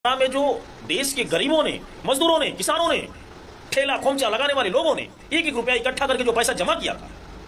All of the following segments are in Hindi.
में जो देश के गरीबों ने, मजदूरों ने, किसानों ने, ठेला खोमचा लगाने वाले लोगों ने एक एक रुपया इकट्ठा करके जो पैसा जमा किया था,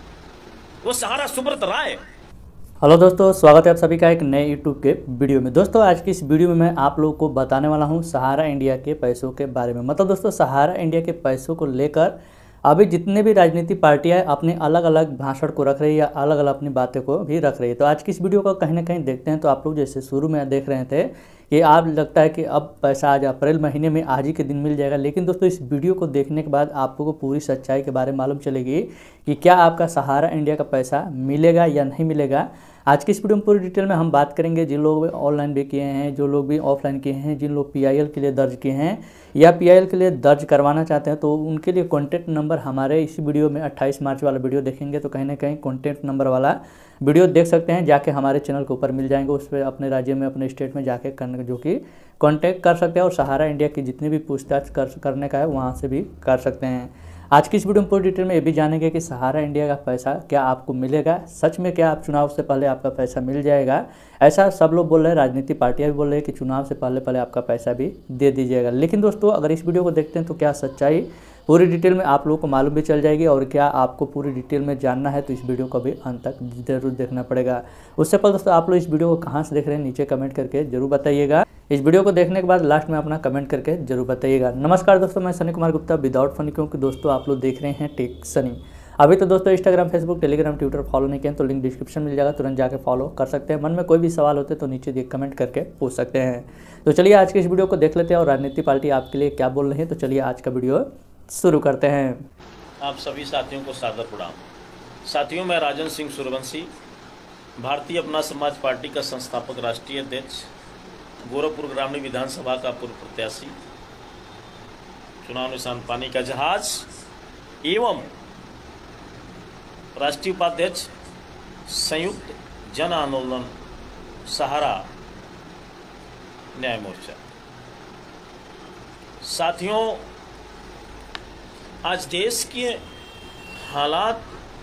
वो सहारा सुब्रत राय। हेलो दोस्तों, स्वागत है आप सभी का एक नए यूट्यूब के वीडियो में। दोस्तों आज की इस वीडियो में मैं आप लोगों को बताने वाला हूं सहारा इंडिया के पैसों के बारे में। मतलब दोस्तों, सहारा इंडिया के पैसों को लेकर अभी जितने भी राजनीतिक पार्टियां अपने अलग अलग भाषण को रख रही है या अलग अलग अपनी बातें को भी रख रही है। तो आज की इस वीडियो को कहीं ना कहीं देखते हैं। तो आप लोग जैसे शुरू में देख रहे थे कि आप लगता है कि अब पैसा आज अप्रैल महीने में आज ही के दिन मिल जाएगा, लेकिन दोस्तों इस वीडियो को देखने के बाद आपको पूरी सच्चाई के बारे में मालूम चलेगी कि क्या आपका सहारा इंडिया का पैसा मिलेगा या नहीं मिलेगा। आज की इस वीडियो में पूरी डिटेल में हम बात करेंगे। जिन लोग ऑनलाइन भी किए हैं, जो लोग भी ऑफलाइन किए हैं, जिन लोग पीआईएल के लिए दर्ज किए हैं या पीआईएल के लिए दर्ज करवाना चाहते हैं, तो उनके लिए कॉन्टैक्ट नंबर हमारे इस वीडियो में 28 मार्च वाला वीडियो देखेंगे तो कहीं ना कहीं कॉन्टैक्ट नंबर वाला वीडियो देख सकते हैं, जाके हमारे चैनल के ऊपर मिल जाएंगे। उस पर अपने राज्य में, अपने स्टेट में जाके करने जो कि कॉन्टैक्ट कर सकते हैं और सहारा इंडिया की जितनी भी पूछताछ करने का है वहाँ से भी कर सकते हैं। आज की इस वीडियो में पूरी डिटेल में ये भी जानेंगे कि सहारा इंडिया का पैसा क्या आपको मिलेगा, सच में क्या आप चुनाव से पहले आपका पैसा मिल जाएगा। ऐसा सब लोग बोल रहे हैं, राजनीतिक पार्टियां भी बोल रहे हैं कि चुनाव से पहले आपका पैसा भी दे दीजिएगा। लेकिन दोस्तों अगर इस वीडियो को देखते हैं तो क्या सच्चाई पूरी डिटेल में आप लोगों को मालूम भी चल जाएगी, और क्या आपको पूरी डिटेल में जानना है तो इस वीडियो को भी अंत तक जरूर देखना पड़ेगा। उससे पहले दोस्तों आप लोग इस वीडियो को कहाँ से देख रहे हैं नीचे कमेंट करके जरूर बताइएगा। इस वीडियो को देखने के बाद लास्ट में अपना कमेंट करके जरूर बताइएगा। नमस्कार दोस्तों, मैं सनी कुमार गुप्ता विदाउट फनी, क्योंकि दोस्तों आप लोग देख रहे हैं टेक सनी। अभी तो दोस्तों Instagram, Facebook, Telegram, Twitter follow नहीं किए तो लिंक डिस्क्रिप्शन मिल जाएगा, तुरंत जाके फॉलो कर सकते हैं। मन में कोई भी सवाल होते तो नीचे देख कमेंट करके पूछ सकते हैं। तो चलिए आज की इस वीडियो को देख लेते हैं और राजनीतिक पार्टी आपके लिए क्या बोल रही है। तो चलिए आज का वीडियो शुरू करते हैं। आप सभी साथियों को सादर प्रणाम। साथियों, मैं राजन सिंह सूर्यवंशी, भारतीय अपना समाज पार्टी का संस्थापक, राष्ट्रीय अध्यक्ष, गोरखपुर ग्रामीण विधानसभा का पूर्व प्रत्याशी, चुनाव निशान पानी का जहाज एवं राष्ट्रीय उपाध्यक्ष, संयुक्त जन आंदोलन सहारा न्याय मोर्चा। साथियों, आज देश के हालात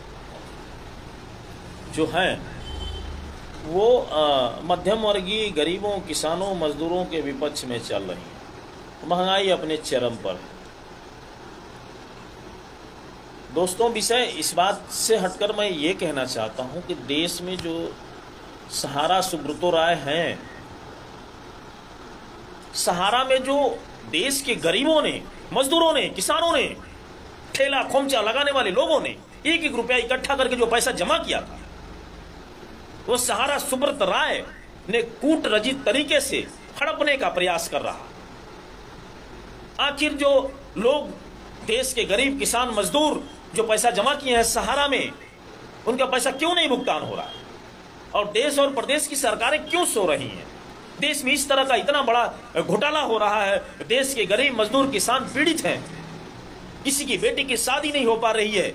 जो हैं वो मध्यम वर्गीय, गरीबों, किसानों, मजदूरों के विपक्ष में चल रही है। महंगाई अपने चरम पर है। दोस्तों, विषय इस बात से हटकर मैं ये कहना चाहता हूं कि देश में जो सहारा सुब्रत राय हैं, सहारा में जो देश के गरीबों ने, मजदूरों ने, किसानों ने, ठेला खोमचा लगाने वाले लोगों ने एक एक रुपया इकट्ठा करके जो पैसा जमा किया था, वो सहारा सुब्रत राय ने कूट रचित तरीके से हड़पने का प्रयास कर रहा। आखिर जो लोग, देश के गरीब, किसान, मजदूर जो पैसा जमा किए हैं सहारा में, उनका पैसा क्यों नहीं भुगतान हो रहा है? और देश और प्रदेश की सरकारें क्यों सो रही हैं? देश में इस तरह का इतना बड़ा घोटाला हो रहा है, देश के गरीब, मजदूर, किसान पीड़ित हैं, किसी की बेटी की शादी नहीं हो पा रही है,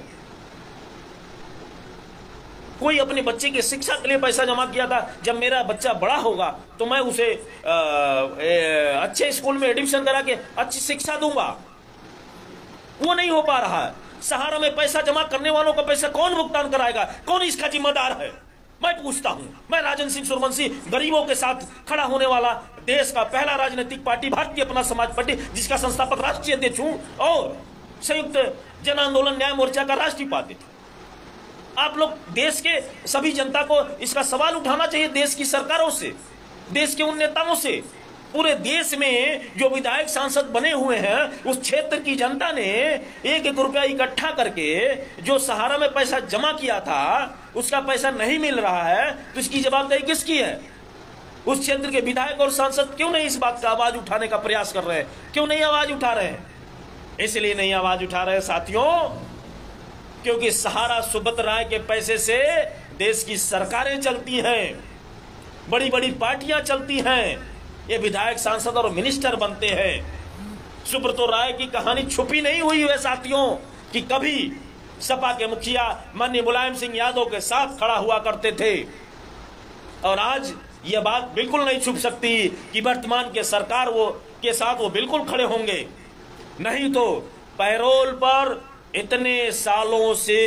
कोई अपने बच्चे की शिक्षा के लिए पैसा जमा किया था, जब मेरा बच्चा बड़ा होगा तो मैं उसे अच्छे स्कूल में एडमिशन करा के अच्छी शिक्षा दूंगा, वो नहीं हो पा रहा है। सहारा में पैसा जमा करने वालों का पैसा कौन भुगतान कराएगा? कौन इसका जिम्मेदार है? मैं पूछता हूं। मैं राजन सिंह सूर्यवंशी, गरीबों के साथ खड़ा होने वाला देश का पहला राजनीतिक पार्टी, भारतीय अपना समाज पार्टी, जिसका संस्थापक राष्ट्रीय अध्यक्ष हूं और संयुक्त जन आंदोलन न्याय मोर्चा का राष्ट्रीय उपाध्यक्ष। आप लोग, देश के सभी जनता को इसका सवाल उठाना चाहिए, देश की सरकारों से, देश के उन नेताओं से। पूरे देश में जो विधायक, सांसद बने हुए हैं, उस क्षेत्र की जनता ने एक एक रुपया इकट्ठा करके जो सहारा में पैसा जमा किया था, उसका पैसा नहीं मिल रहा है, तो इसकी जवाबदेही किसकी है? उस क्षेत्र के विधायक और सांसद क्यों नहीं इस बात का आवाज उठाने का प्रयास कर रहे हैं? क्यों नहीं आवाज उठा रहे हैं? इसलिए नहीं आवाज उठा रहे साथियों, क्योंकि सहारा सुब्रत राय के पैसे से देश की सरकारें चलती हैं, बड़ी बड़ी पार्टियां चलती हैं, ये विधायक, सांसद और मिनिस्टर बनते हैं। सुब्रत राय की कहानी छुपी नहीं हुई है साथियों, कि कभी सपा के मुखिया माननीय मुलायम सिंह यादव के साथ खड़ा हुआ करते थे, और आज यह बात बिल्कुल नहीं छुप सकती कि वर्तमान के सरकार के साथ वो बिल्कुल खड़े होंगे। नहीं तो पैरोल पर इतने सालों से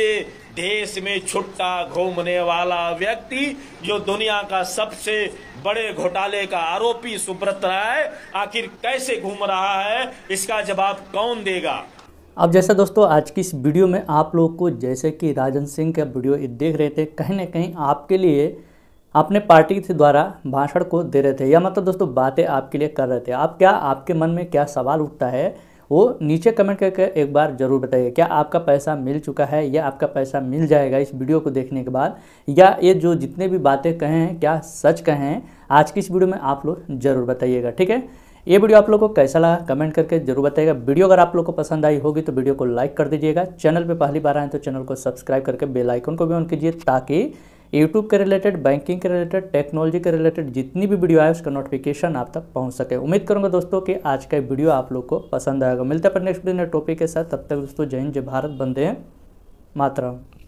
देश में छुट्टा घूमने वाला व्यक्ति जो दुनिया का सबसे बड़े घोटाले का आरोपी सुब्रत राय आखिर कैसे घूम रहा है, इसका जवाब कौन देगा। अब जैसा दोस्तों आज की इस वीडियो में आप लोग को जैसे कि राजन सिंह का वीडियो देख रहे थे, कहीं ना कहीं आपके लिए अपने पार्टी के द्वारा भाषण को दे रहे थे या मतलब दोस्तों बातें आपके लिए कर रहे थे। आप क्या, आपके मन में क्या सवाल उठता है वो नीचे कमेंट करके एक बार ज़रूर बताइए। क्या आपका पैसा मिल चुका है या आपका पैसा मिल जाएगा इस वीडियो को देखने के बाद, या ये जो जितने भी बातें कहे हैं क्या सच कहे हैं, आज की इस वीडियो में आप लोग ज़रूर बताइएगा। ठीक है, ये वीडियो आप लोग को कैसा लगा कमेंट करके जरूर बताइएगा। वीडियो अगर आप लोग को पसंद आई होगी तो वीडियो को लाइक कर दीजिएगा। चैनल पे पहली बार आए तो चैनल को सब्सक्राइब करके बेल आइकन को भी ऑन कीजिए, ताकि यूट्यूब के रिलेटेड, बैंकिंग के रिलेटेड, टेक्नोलॉजी के रिलेटेड जितनी भी वीडियो आए उसका नोटिफिकेशन आप तक पहुंच सके। उम्मीद करूंगा दोस्तों कि आज का वीडियो आप लोग को पसंद आएगा। मिलते हैं पर नेक्स्ट वीडियो में टॉपिक के साथ, तब तक दोस्तों जय हिंद, जय भारत, वंदे मातरम।